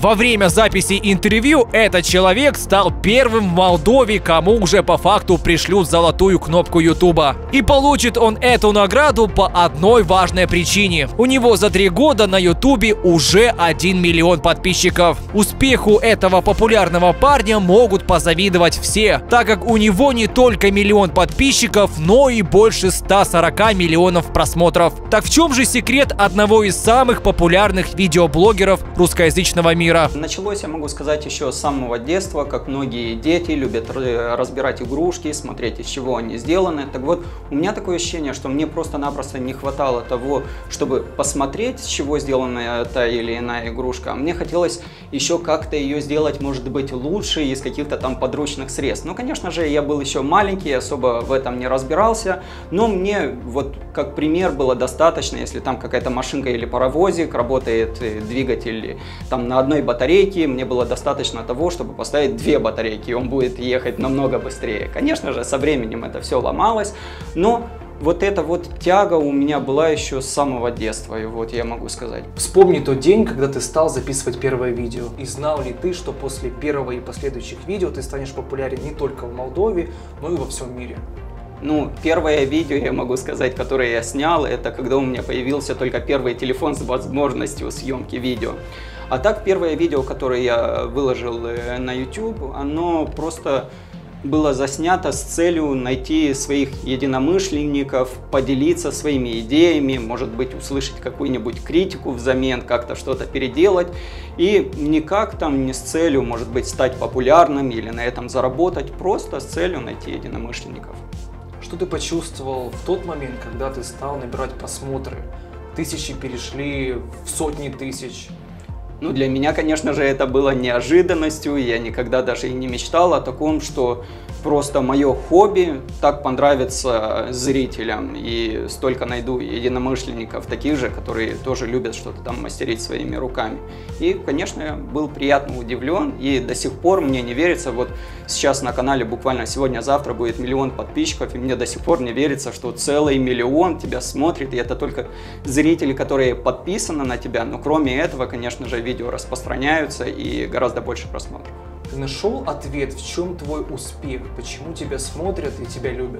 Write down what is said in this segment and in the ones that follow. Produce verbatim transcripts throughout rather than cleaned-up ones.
Во время записи интервью этот человек стал первым в Молдове, кому уже по факту пришлют золотую кнопку Ютуба. И получит он эту награду по одной важной причине. У него за три года на Ютубе уже один миллион подписчиков. Успеху этого популярного парня могут позавидовать все, так как у него не только миллион подписчиков, но и больше ста сорока миллионов просмотров. Так в чем же секрет одного из самых популярных видеоблогеров русскоязычного мира? Началось, я могу сказать, еще с самого детства, как многие дети любят разбирать игрушки, смотреть, из чего они сделаны. Так вот, у меня такое ощущение, что мне просто-напросто не хватало того, чтобы посмотреть, с чего сделана та или иная игрушка. Мне хотелось еще как-то ее сделать, может быть, лучше, из каких-то там подручных средств. Ну, конечно же, я был еще маленький, особо в этом не разбирался, но мне вот как пример было достаточно, если там какая-то машинка или паровозик, работает двигатель там на одной батарейке, мне было достаточно того, чтобы поставить две батарейки, и он будет ехать намного быстрее. Конечно же, со временем это все ломалось, но вот эта вот тяга у меня была еще с самого детства, и вот я могу сказать. Вспомни тот день, когда ты стал записывать первое видео. И знал ли ты, что после первого и последующих видео ты станешь популярен не только в Молдове, но и во всем мире? Ну, первое видео, я могу сказать, которое я снял, это когда у меня появился только первый телефон с возможностью съемки видео. А так, первое видео, которое я выложил на YouTube, оно просто было заснято с целью найти своих единомышленников, поделиться своими идеями, может быть, услышать какую-нибудь критику взамен, как-то что-то переделать. И никак там не с целью, может быть, стать популярным или на этом заработать, просто с целью найти единомышленников. Что ты почувствовал в тот момент, когда ты стал набирать просмотры? Тысячи перешли в сотни тысяч. Ну, для меня, конечно же, это было неожиданностью, я никогда даже и не мечтал о таком, что просто мое хобби так понравится зрителям, и столько найду единомышленников таких же, которые тоже любят что-то там мастерить своими руками. И, конечно, я был приятно удивлен, и до сих пор мне не верится, вот сейчас на канале буквально сегодня-завтра будет миллион подписчиков, и мне до сих пор не верится, что целый миллион тебя смотрит, и это только зрители, которые подписаны на тебя, но кроме этого, конечно же, видео распространяются и гораздо больше просмотров. Ты нашел ответ, в чем твой успех, почему тебя смотрят и тебя любят?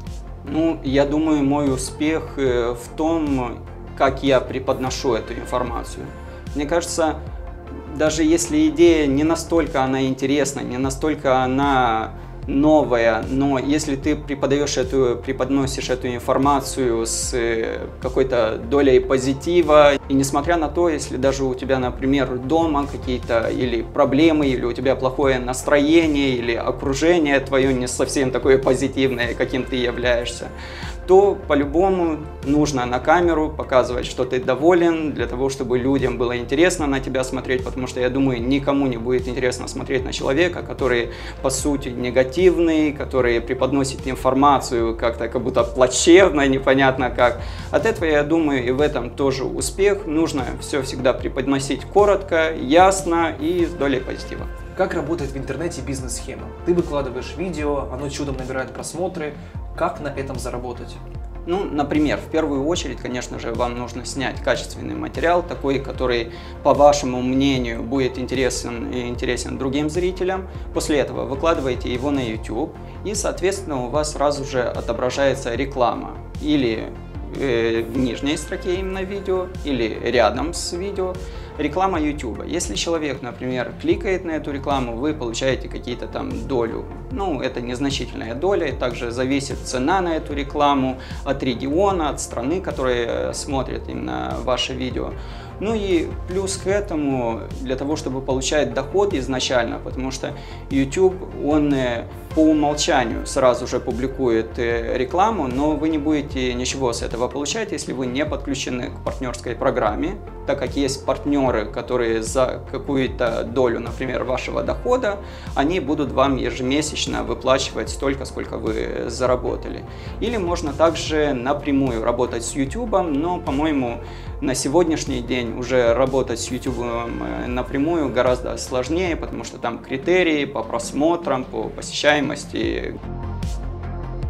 Ну, я думаю, мой успех в том, как я преподношу эту информацию. Мне кажется, даже если идея не настолько она интересна, не настолько она новая, но если ты преподаешь эту, преподносишь эту информацию с какой-то долей позитива, и несмотря на то, если даже у тебя, например, дома какие-то или проблемы, или у тебя плохое настроение, или окружение твое не совсем такое позитивное, каким ты являешься, то по-любому нужно на камеру показывать, что ты доволен, для того, чтобы людям было интересно на тебя смотреть, потому что, я думаю, никому не будет интересно смотреть на человека, который, по сути, негативный, который преподносит информацию как-то как будто плачевно, непонятно как. От этого, я думаю, и в этом тоже успех. Нужно все всегда преподносить коротко, ясно и с долей позитива. Как работает в интернете бизнес-схема? Ты выкладываешь видео, оно чудом набирает просмотры. Как на этом заработать? Ну, например, в первую очередь, конечно же, вам нужно снять качественный материал, такой, который, по вашему мнению, будет интересен и интересен другим зрителям. После этого выкладываете его на YouTube, и, соответственно, у вас сразу же отображается реклама. Или э, в нижней строке именно видео, или рядом с видео. Реклама YouTube. Если человек, например, кликает на эту рекламу, вы получаете какие-то там долю. Ну, это незначительная доля. Также зависит цена на эту рекламу от региона, от страны, которая смотрит именно ваше видео. Ну и плюс к этому, для того, чтобы получать доход изначально, потому что YouTube, он по умолчанию сразу же публикует рекламу, но вы не будете ничего с этого получать, если вы не подключены к партнерской программе, так как есть партнеры, которые за какую-то долю, например, вашего дохода, они будут вам ежемесячно выплачивать столько, сколько вы заработали. Или можно также напрямую работать с YouTube, но, по-моему, на сегодняшний день уже работать с YouTube напрямую гораздо сложнее, потому что там критерии по просмотрам, по посещаемости.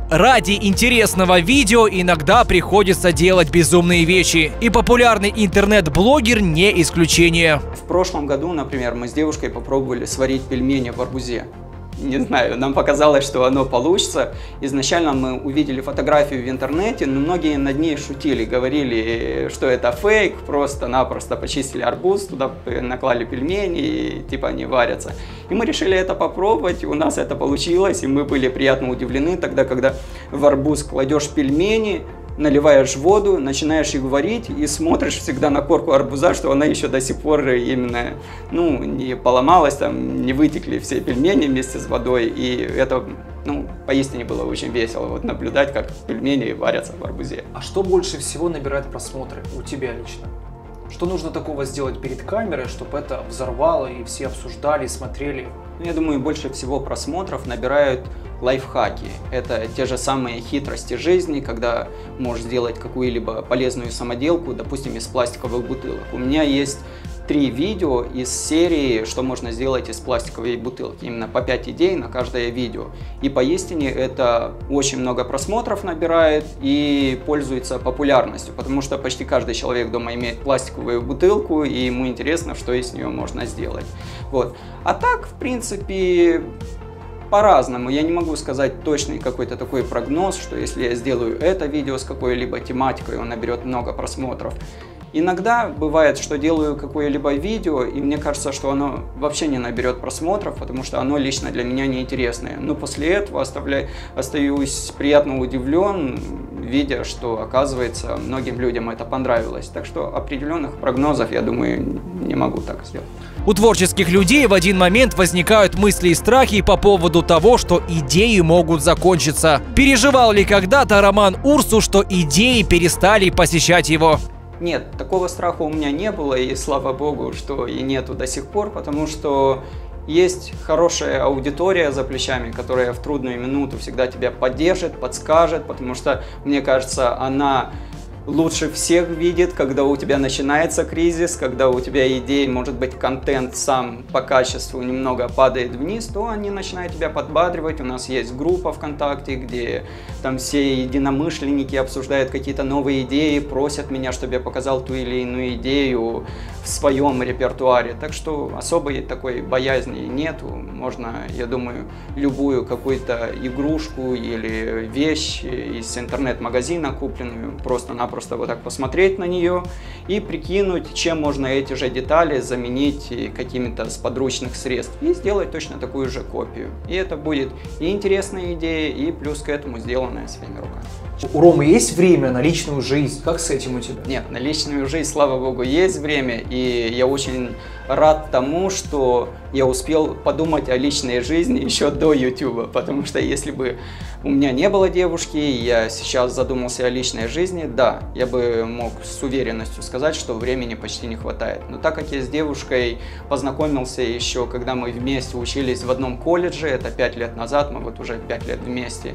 Ради интересного видео иногда приходится делать безумные вещи, и популярный интернет-блогер не исключение. В прошлом году, например, мы с девушкой попробовали сварить пельмени в арбузе. Не знаю, нам показалось, что оно получится. Изначально мы увидели фотографию в интернете, но многие над ней шутили, говорили, что это фейк, просто-напросто почистили арбуз, туда наклали пельмени, и типа они варятся. И мы решили это попробовать, и у нас это получилось, и мы были приятно удивлены тогда, когда в арбуз кладешь пельмени, наливаешь воду, начинаешь их варить и смотришь всегда на корку арбуза, что она еще до сих пор именно, ну, не поломалась, там, не вытекли все пельмени вместе с водой, и это, ну, поистине было очень весело вот наблюдать, как пельмени варятся в арбузе. А что больше всего набирает просмотры у тебя лично? Что нужно такого сделать перед камерой, чтобы это взорвало и все обсуждали, смотрели? Я думаю, больше всего просмотров набирают лайфхаки. Это те же самые хитрости жизни, когда можешь сделать какую-либо полезную самоделку, допустим, из пластиковых бутылок. У меня есть три видео из серии, что можно сделать из пластиковой бутылки. Именно по пять идей на каждое видео. И поистине это очень много просмотров набирает и пользуется популярностью, потому что почти каждый человек дома имеет пластиковую бутылку, и ему интересно, что из нее можно сделать. Вот. А так, в принципе, по-разному. Я не могу сказать точный какой-то такой прогноз, что если я сделаю это видео с какой-либо тематикой, он наберет много просмотров. Иногда бывает, что делаю какое-либо видео, и мне кажется, что оно вообще не наберет просмотров, потому что оно лично для меня неинтересное. Но после этого оставляю, остаюсь приятно удивлен, видя, что, оказывается, многим людям это понравилось. Так что определенных прогнозов, я думаю, не могу так сделать. У творческих людей в один момент возникают мысли и страхи по поводу того, что идеи могут закончиться. Переживал ли когда-то Роман Урсу, что идеи перестали посещать его? Нет, такого страха у меня не было, и слава богу, что и нету до сих пор, потому что есть хорошая аудитория за плечами, которая в трудную минуту всегда тебя поддержит, подскажет, потому что, мне кажется, она лучше всех видит, когда у тебя начинается кризис, когда у тебя идеи, может быть, контент сам по качеству немного падает вниз, то они начинают тебя подбадривать. У нас есть группа ВКонтакте, где там все единомышленники обсуждают какие-то новые идеи, просят меня, чтобы я показал ту или иную идею в своем репертуаре. Так что особой такой боязни нету. Можно, я думаю, любую какую-то игрушку или вещь из интернет-магазина купленную просто-напросто просто вот так посмотреть на нее и прикинуть, чем можно эти же детали заменить какими-то с подручных средств и сделать точно такую же копию. И это будет и интересная идея, и плюс к этому сделанная своими руками. У Ромы есть время на личную жизнь? Как с этим у тебя? Нет, на личную жизнь, слава богу, есть время, и я очень рад тому, что я успел подумать о личной жизни еще до YouTube, потому что если бы у меня не было девушки, я сейчас задумался о личной жизни, да, я бы мог с уверенностью сказать, что времени почти не хватает. Но так как я с девушкой познакомился еще, когда мы вместе учились в одном колледже, это пять лет назад, мы вот уже пять лет вместе,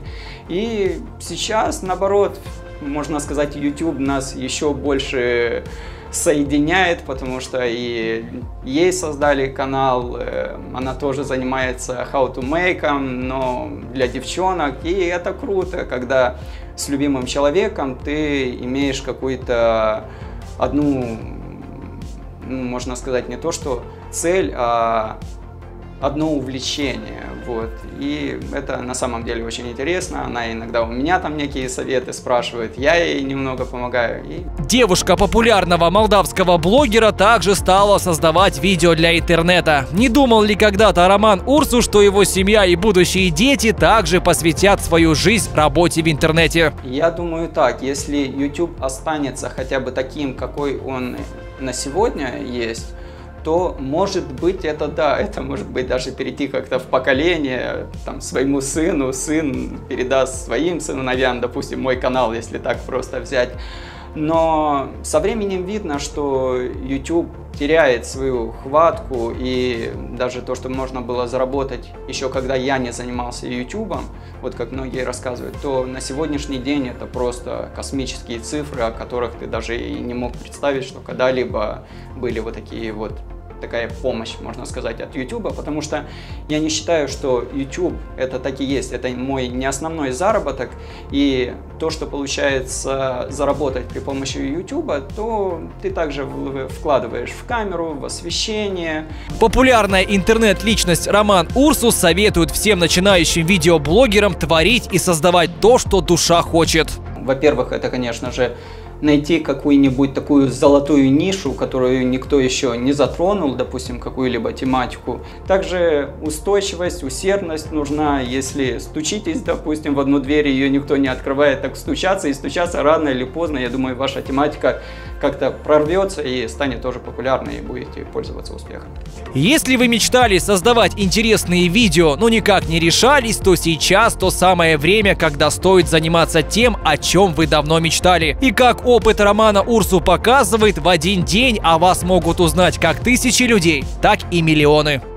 и сейчас, наоборот, можно сказать, YouTube нас еще больше соединяет, потому что и ей создали канал, она тоже занимается how to make, но для девчонок, и это круто, когда с любимым человеком ты имеешь какую-то одну, ну, можно сказать, не то что цель, а одно увлечение, вот, и это на самом деле очень интересно, она иногда у меня там некие советы спрашивает, я ей немного помогаю. И... Девушка популярного молдавского блогера также стала создавать видео для интернета. Не думал ли когда-то Роман Урсу, что его семья и будущие дети также посвятят свою жизнь работе в интернете? Я думаю так, если YouTube останется хотя бы таким, какой он на сегодня есть, то, может быть, это да, это может быть даже перейти как-то в поколение, там, своему сыну, сын передаст своим сыновьям, допустим, мой канал, если так просто взять. Но со временем видно, что YouTube теряет свою хватку, и даже то, что можно было заработать еще когда я не занимался YouTube, вот как многие рассказывают, то на сегодняшний день это просто космические цифры, о которых ты даже и не мог представить, что когда-либо были вот такие вот такая помощь, можно сказать, от YouTube, потому что я не считаю, что YouTube это так и есть, это мой не основной заработок, и то, что получается заработать при помощи YouTube, то ты также вкладываешь в камеру, в освещение. Популярная интернет-личность Роман Урсус советует всем начинающим видеоблогерам творить и создавать то, что душа хочет. Во-первых, это, конечно же, найти какую-нибудь такую золотую нишу, которую никто еще не затронул, допустим, какую-либо тематику. Также устойчивость, усердность нужна. Если стучитесь, допустим, в одну дверь, ее никто не открывает, так стучаться и стучаться рано или поздно, я думаю, ваша тематика как-то прорвется и станет тоже популярной, и будете пользоваться успехом. Если вы мечтали создавать интересные видео, но никак не решались, то сейчас то самое время, когда стоит заниматься тем, о чем вы давно мечтали. И как опыт Романа Урсу показывает, в один день о вас могут узнать как тысячи людей, так и миллионы.